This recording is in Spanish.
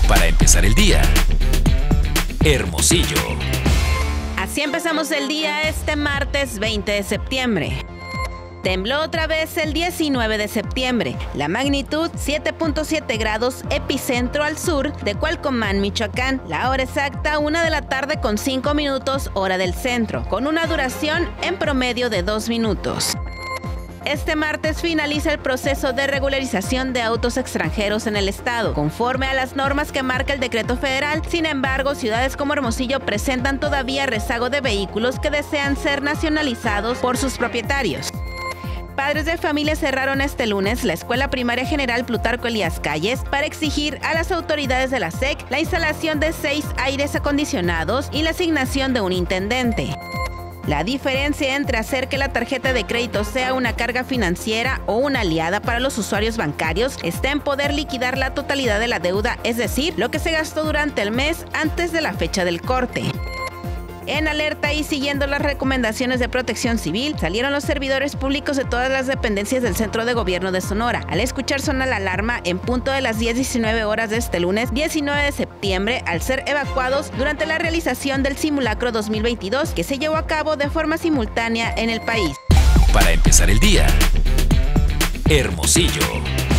Para empezar el día, Hermosillo. Así empezamos el día este martes 20 de septiembre. Tembló otra vez el 19 de septiembre. La magnitud 7.7 grados, epicentro al sur de Cualcomán, Michoacán. La hora exacta 1 de la tarde con 5 minutos, hora del centro, con una duración en promedio de 2 minutos. Este martes finaliza el proceso de regularización de autos extranjeros en el estado, conforme a las normas que marca el decreto federal. Sin embargo, ciudades como Hermosillo presentan todavía rezago de vehículos que desean ser nacionalizados por sus propietarios. Padres de familia cerraron este lunes la Escuela Primaria General Plutarco Elías Calles para exigir a las autoridades de la SEC la instalación de 6 aires acondicionados y la asignación de un intendente. La diferencia entre hacer que la tarjeta de crédito sea una carga financiera o una aliada para los usuarios bancarios está en poder liquidar la totalidad de la deuda, es decir, lo que se gastó durante el mes antes de la fecha del corte. En alerta y siguiendo las recomendaciones de Protección Civil, salieron los servidores públicos de todas las dependencias del Centro de Gobierno de Sonora. Al escuchar sonar la alarma en punto de las 10:19 horas de este lunes 19 de septiembre, al ser evacuados durante la realización del simulacro 2022 que se llevó a cabo de forma simultánea en el país. Para empezar el día, Hermosillo.